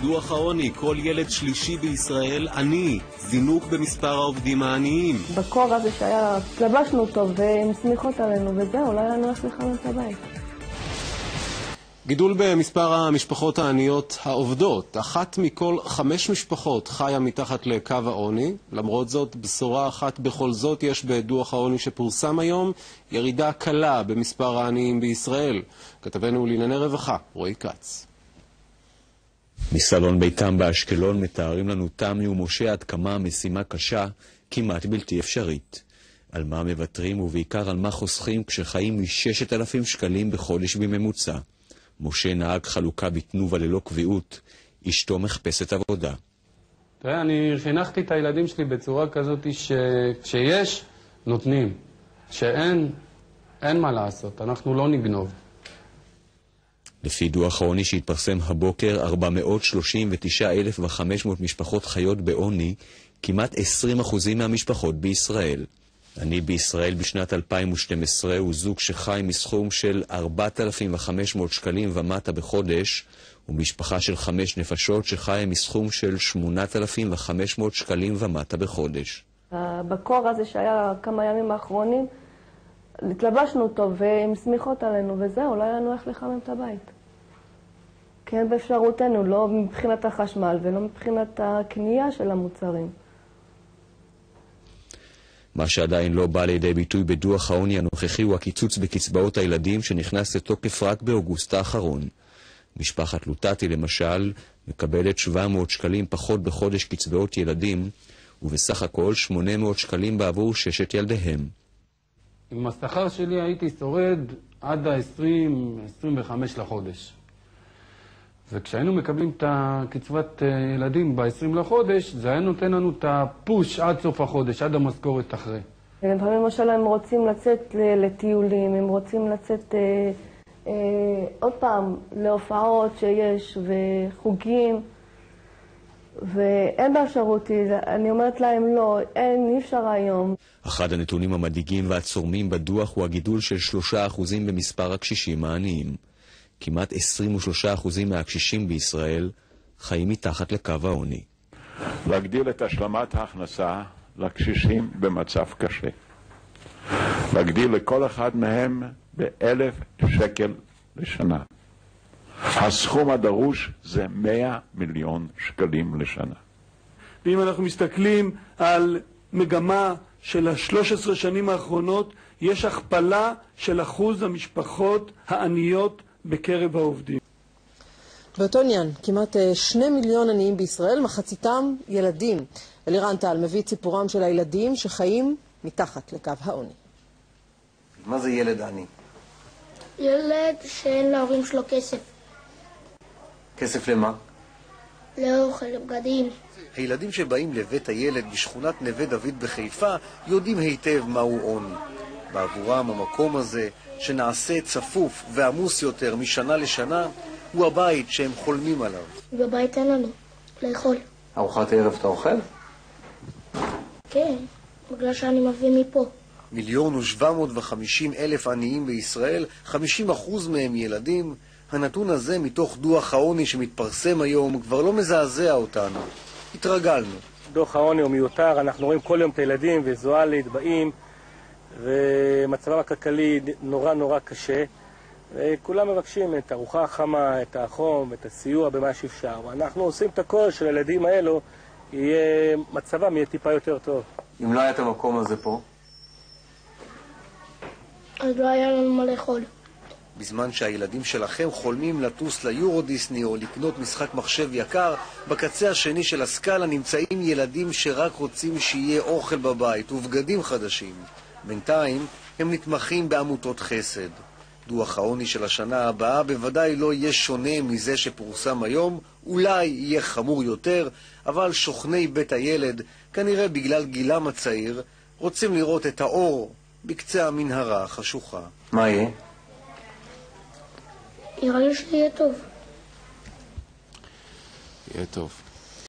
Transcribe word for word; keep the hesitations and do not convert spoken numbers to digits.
דוח העוני, כל ילד שלישי בישראל עני, זינוק במספר העובדים העניים. בקור הזה שהיה, התלבשנו אותו ועם סמיכות עלינו וזהו, אולי לנו איך לחמם את הבית. גידול במספר המשפחות העניות העובדות. אחת מכל חמש משפחות חיה מתחת לקו העוני. למרות זאת, בשורה אחת בכל זאת יש בדוח העוני שפורסם היום, ירידה קלה במספר העניים בישראל. כתבנו לענייני רווחה, רועי כץ. מסלון ביתם באשקלון מתארים לנו תמי ומשה עד כמה המשימה קשה, כמעט בלתי אפשרית. על מה מבטרים ובעיקר על מה חוסכים כשחיים מ-ששת אלפים שקלים בחודש בממוצע. משה נהג חלוקה בתנובה ללא קביעות, אשתו מחפשת עבודה. תראה, אני חינכתי את הילדים שלי בצורה כזאת שכשיש, נותנים. שאין, אין מה לעשות, אנחנו לא נגנוב. לפי דוח העוני שהתפרסם הבוקר, ארבע מאות שלושים ותשעה אלף וחמש מאות משפחות חיות בעוני, כמעט עשרים אחוזים מהמשפחות בישראל. אני בישראל בשנת אלפיים ושתים עשרה הוא זוג שחי מסכום של ארבעת אלפים וחמש מאות שקלים ומטה בחודש, ומשפחה של חמש נפשות שחיה מסכום של שמונת אלפים וחמש מאות שקלים ומטה בחודש. בקור הזה שהיה כמה ימים האחרונים, התלבשנו אותו ועם סמיכות עלינו וזהו, לא היה לנו איך לחמם את הבית. כן, באפשרותנו, לא מבחינת החשמל ולא מבחינת הקנייה של המוצרים. מה שעדיין לא בא לידי ביטוי בדוח העוני הנוכחי הוא הקיצוץ בקצבאות הילדים שנכנס לתוקף רק באוגוסט האחרון. משפחת לוטטי למשל מקבלת שבע מאות שקלים פחות בחודש קצבאות ילדים, ובסך הכל שמונה מאות שקלים בעבור ששת ילדיהם. עם השכר שלי הייתי שורד עד ה-עשרים עשרים וחמש לחודש. וכשהיינו מקבלים את הקצבת ילדים ב-עשרים לחודש, זה היה נותן לנו את הפוש עד סוף החודש, עד המשכורת אחרי. לפעמים למשל הם רוצים לצאת לטיולים, הם רוצים לצאת אה, אה, עוד פעם להופעות שיש וחוגים, ואין באפשרות, אני אומרת להם לא, אין, אי אפשר היום. אחד הנתונים המדאיגים והצורמים בדוח הוא הגידול של שלושה אחוזים במספר הקשישים העניים. כמעט עשרים ושלושה אחוזים מהקשישים בישראל חיים מתחת לקו העוני. להגדיל את השלמת ההכנסה לקשישים במצב קשה. להגדיל לכל אחד מהם באלף שקל לשנה. הסכום הדרוש זה מאה מיליון שקלים לשנה. ואם אנחנו מסתכלים על מגמה של השלוש עשרה שנים האחרונות, יש הכפלה של אחוז המשפחות העניות בקרב העובדים. באותו עניין, כמעט שני מיליון עניים בישראל, מחציתם ילדים. אלירן טל מביא את סיפורם של הילדים שחיים מתחת לקו העוני. מה זה ילד עני? ילד שאין להורים שלו כסף. כסף למה? לאוכל, לבגדים. הילדים שבאים לבית הילד בשכונת נווה דוד בחיפה יודעים היטב מהו עוני. בעבורם המקום הזה, שנעשה צפוף ועמוס יותר משנה לשנה, הוא הבית שהם חולמים עליו. בבית אין לנו לאכול. ארוחת ערב אתה אוכל? כן, בגלל שאני מביא מפה. מיליון ושבע מאות וחמישים אלף עניים בישראל, חמישים אחוז מהם ילדים. הנתון הזה מתוך דוח העוני שמתפרסם היום כבר לא מזעזע אותנו. התרגלנו. דוח העוני הוא מיותר, אנחנו רואים כל יום את הילדים ויזואלית באים, ומצבם הכלכלי נורא נורא קשה, וכולם מבקשים את הארוחה החמה, את החום, את הסיוע במה שאפשר. ואנחנו עושים את הכל של הילדים האלו, יהיה מצבם יהיה טיפה יותר טוב. אם לא היה את המקום הזה פה? אז לא היה לנו מה לאכול. בזמן שהילדים שלכם חולמים לטוס ליורו דיסני או לקנות משחק מחשב יקר, בקצה השני של הסקאלה נמצאים ילדים שרק רוצים שיהיה אוכל בבית ובגדים חדשים. בינתיים הם נתמכים בעמותות חסד. דוח העוני של השנה הבאה בוודאי לא יהיה שונה מזה שפורסם היום, אולי יהיה חמור יותר, אבל שוכני בית הילד, כנראה בגלל גילם הצעיר, רוצים לראות את האור בקצה המנהרה החשוכה. מה יהיה? נראה לי שיהיה טוב. יהיה טוב.